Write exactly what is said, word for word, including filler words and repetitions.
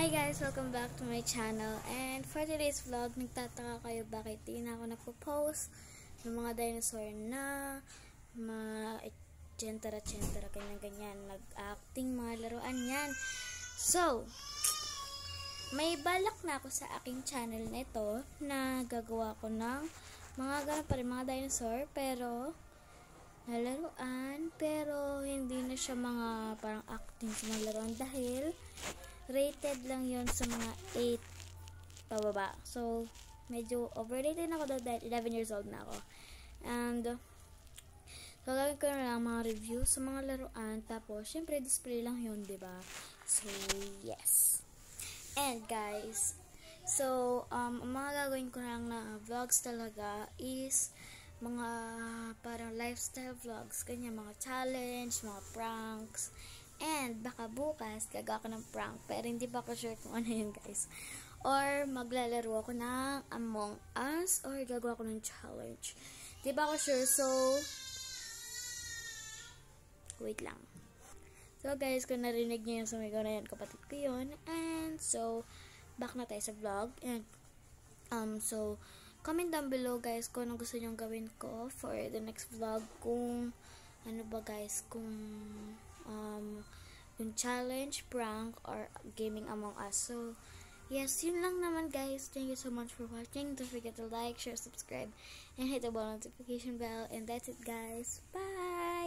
Hey guys! Welcome back to my channel. And for today's vlog, nagtataka kayo bakit di na ako nagpo-post ng mga dinosaur na ma-chentera-chentera, ganyan-ganyan, nag-acting, mga laruan yan. So, may balak na ako sa aking channel na ito na gagawa ko ng mga ganun pa rin, mga dinosaur, pero na laruan, pero hindi na siya mga parang acting sa mga laruan dahil rated lang yon sa mga eight pababa. So, medyo overrated na ako dahil eleven years old na ako. And, so, gagawin ko na lang mga review sa mga laruan. Tapos, syempre, display lang yun, diba? So, yes. And, guys, so, um, ang mga gagawin ko lang na vlogs talaga is mga parang lifestyle vlogs. Ganyan, mga challenge, mga pranks. And, baka bukas, gagawa ko ng prank. Pero hindi pa ako sure kung ano yun, guys. Or, maglalaro ako ng Among Us. Or, gagawa ko ng challenge. Di ba ako sure? So, wait lang. So, guys, kung narinig niyo yung sumigaw na yan, kapatid ko yun. And, so, back na tayo sa vlog. And, um, so, comment down below, guys, kung ano gusto nyo gawin ko for the next vlog. Kung, ano ba, guys, kung um, yung challenge, prank, or gaming Among Us. So, yes, yun lang naman, guys. Thank you so much for watching. Don't forget to like, share, subscribe, and hit the bell notification bell. And that's it, guys. Bye!